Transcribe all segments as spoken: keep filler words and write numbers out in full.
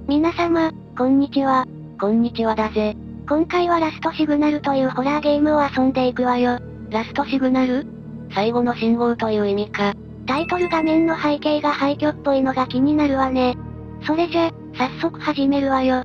皆様、こんにちは。 こんにちはだぜ。 今回はラストシグナルというホラーゲームを遊んでいくわよ。 ラストシグナル？最後の信号という意味か。 タイトル画面の背景が廃墟っぽいのが気になるわね。それじゃ、早速始めるわよ。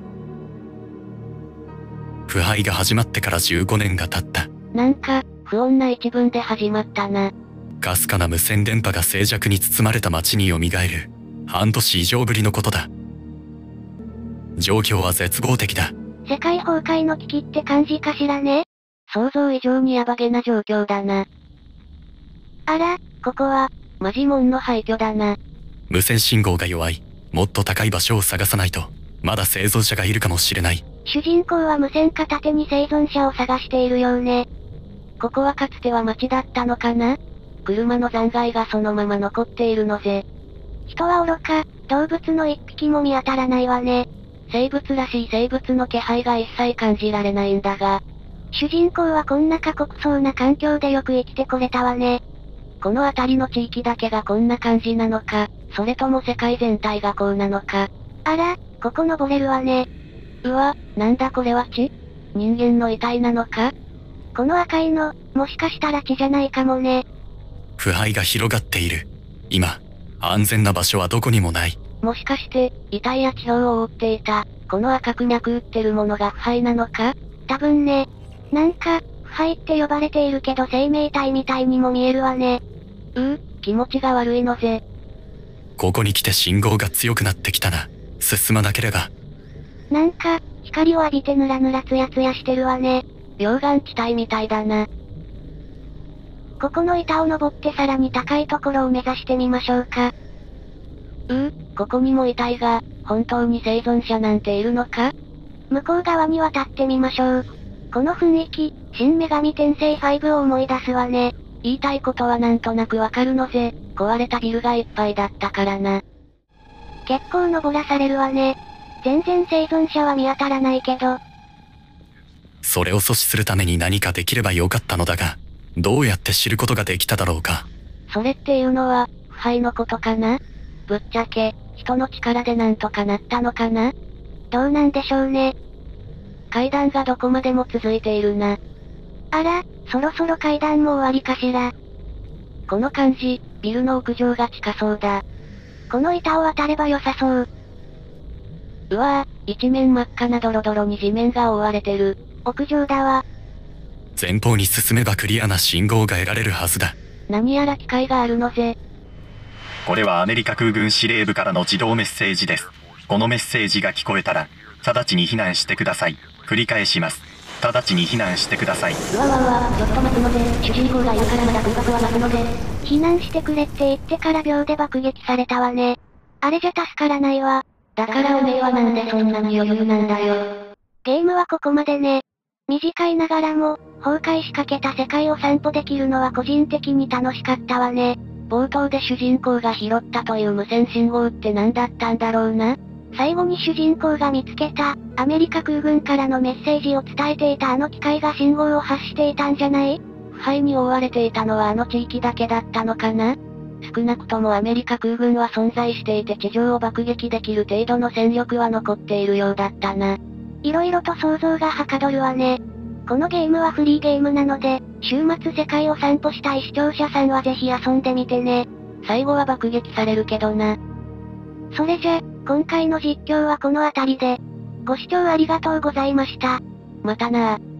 腐敗が始まってからじゅうごねんが経った。 なんか、不穏な一文で始まったな。 かすかな無線電波が静寂に包まれた街に蘇る。半年以上ぶりのことだ。状況は絶望的だ。 世界崩壊の危機って感じかしらね。 想像以上にヤバげな状況だな。 あら、ここは、 マジモンの廃墟だな。 無線信号が弱い。もっと高い場所を探さないと、まだ生存者がいるかもしれない。 主人公は無線片手に生存者を探しているようね。 ここはかつては町だったのかな？車の残骸がそのまま残っているのぜ。 人は愚か、動物の一匹も見当たらないわね。 生物らしい生物の気配が一切感じられないんだが。 主人公はこんな過酷そうな環境でよく生きてこれたわね。 この辺りの地域だけがこんな感じなのか、それとも世界全体がこうなのか。 あら、ここ登れるわね。 うわ、なんだこれは血？人間の遺体なのか？ この赤いの、もしかしたら血じゃないかもね。 腐敗が広がっている。今、安全な場所はどこにもない。 もしかして、遺体や地表を覆っていた、この赤く脈打ってるものが腐敗なのか？ 多分ね。なんか、腐敗って呼ばれているけど生命体みたいにも見えるわね。 うう、気持ちが悪いのぜ。 ここに来て信号が強くなってきたな。進まなければ。 なんか、光を浴びてヌラヌラツヤツヤしてるわね。 溶岩地帯みたいだな。 ここの板を登ってさらに高いところを目指してみましょうか。 うう、ここにも遺体が、本当に生存者なんているのか？ 向こう側に渡ってみましょう。この雰囲気、新女神転生ファイブを思い出すわね。 言いたいことはなんとなくわかるのぜ。壊れたビルがいっぱいだったからな。 結構登らされるわね。全然生存者は見当たらないけど。 それを阻止するために何かできればよかったのだが、どうやって知ることができただろうか。 それっていうのは、腐敗のことかな？ぶっちゃけ、人の力でなんとかなったのかな？ どうなんでしょうね。 階段がどこまでも続いているな。 あら、そろそろ階段も終わりかしら。 この感じ、ビルの屋上が近そうだ。 この板を渡れば良さそう。 うわぁ、一面真っ赤なドロドロに地面が覆われてる。 屋上だわ。 前方に進めばクリアな信号が得られるはずだ。 何やら機械があるのぜ。 これはアメリカ空軍司令部からの自動メッセージです。このメッセージが聞こえたら、直ちに避難してください。繰り返します。直ちに避難してください。 うわうわうわ、ちょっと待つのぜ。主人公がいるからまだ空爆は待つのぜ。 避難してくれって言ってから秒で爆撃されたわね。あれじゃ助からないわ。 だからおめえはなんでそんなに余裕なんだよ。 ゲームはここまでね。短いながらも、崩壊しかけた世界を散歩できるのは個人的に楽しかったわね。 冒頭で主人公が拾ったという無線信号って何だったんだろうな。 最後に主人公が見つけた、アメリカ空軍からのメッセージを伝えていたあの機械が信号を発していたんじゃない？ 腐敗に覆われていたのはあの地域だけだったのかな？少なくともアメリカ空軍は存在していて地上を爆撃できる程度の戦力は残っているようだったな。 色々と想像がはかどるわね。このゲームはフリーゲームなので、週末世界を散歩したい視聴者さんはぜひ遊んでみてね。 最後は爆撃されるけどな。 それじゃ、今回の実況はこの辺りで。ご視聴ありがとうございました。 またなぁ。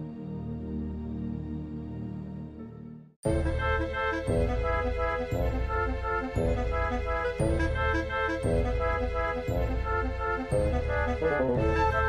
Thank you.